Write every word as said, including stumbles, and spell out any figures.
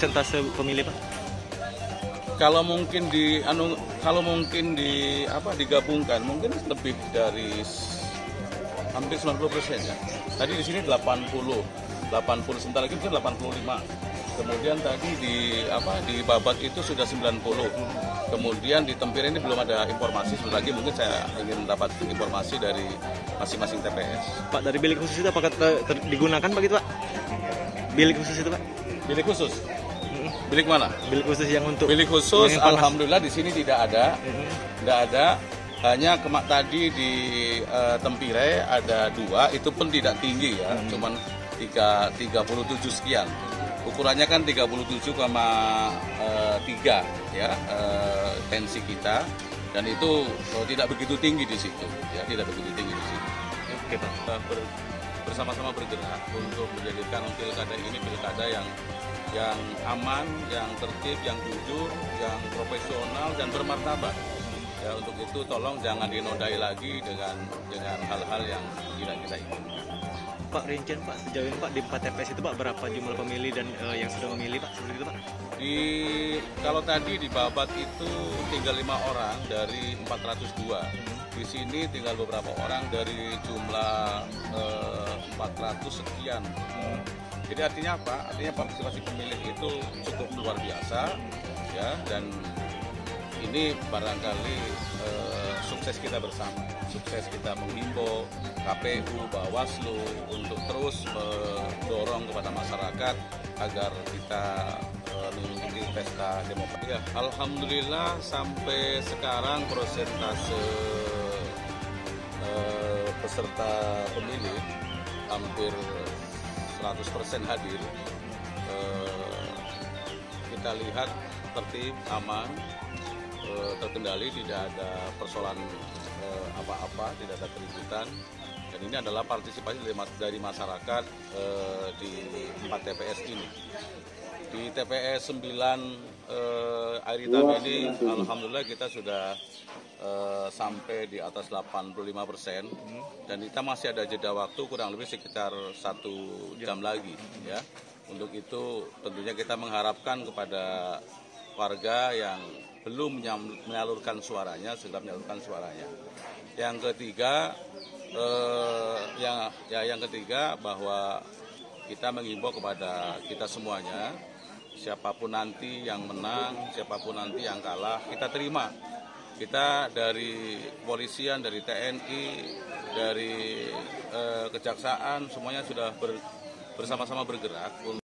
persentase pemilih, Pak? Kalau mungkin di anu kalau mungkin di apa digabungkan mungkin lebih dari hampir sembilan puluh persen ya. Tadi di sini delapan puluh, delapan puluh sebentar lagi mungkin delapan puluh lima. Kemudian tadi di apa di Babat itu sudah sembilan puluh. Kemudian di Tempire ini belum ada informasi, sebentar lagi mungkin saya ingin dapat informasi dari masing-masing T P S. Pak, dari bilik khusus itu apakah ter- ter- digunakan begitu, Pak? Bilik khusus itu, Pak? Bilik khusus? Bilik mana? Bilik khusus yang untuk bilik khusus, yang alhamdulillah di sini tidak ada, tidak ada. Hanya kemak tadi di uh, Tempire ada dua, itu pun tidak tinggi ya, hmm. cuman tiga puluh tujuh sekian. Ukurannya kan tiga puluh tujuh koma tiga ya uh, tensi kita, dan itu uh, tidak begitu tinggi di situ, ya tidak begitu tinggi di situ. Oke, Pak. Kita ber, bersama-sama bergerak untuk menjadikan pilkada ini pilkada yang yang aman, yang tertib, yang jujur, yang profesional dan bermartabat. Ya, untuk itu tolong jangan dinodai lagi dengan dengan hal-hal yang tidak kita inginkan. Pak, rincian Pak, sejauh ini Pak di empat T P S itu Pak berapa jumlah pemilih dan uh, yang sudah memilih Pak, seperti itu Pak? Di kalau tadi di Babat itu tinggal lima orang dari empat ratus dua. Di sini tinggal beberapa orang dari jumlah uh, empat ratus sekian. Jadi artinya apa? Artinya partisipasi pemilih itu cukup luar biasa ya, dan ini barangkali eh, sukses kita bersama, sukses kita menghimbau K P U, Bawaslu untuk terus mendorong kepada masyarakat agar kita eh, mengikuti pesta demokrasi. Ya, alhamdulillah sampai sekarang persentase eh, peserta pemilih hampir seratus persen hadir. Eh, kita lihat tertib, aman, terkendali, tidak ada persoalan eh, apa-apa, tidak ada keributan, dan ini adalah partisipasi dari, dari masyarakat eh, di empat T P S ini. Di T P S sembilan eh, Air Hitam ini alhamdulillah kita sudah eh, sampai di atas delapan puluh lima persen, dan kita masih ada jeda waktu kurang lebih sekitar satu jam lagi ya. Untuk itu tentunya kita mengharapkan kepada warga yang belum menyalurkan suaranya, segera menyalurkan suaranya. Yang ketiga, eh, yang ya yang ketiga bahwa kita menghimbau kepada kita semuanya, siapapun nanti yang menang, siapapun nanti yang kalah, kita terima. Kita dari kepolisian, dari T N I, dari eh, kejaksaan, semuanya sudah ber, bersama-sama bergerak.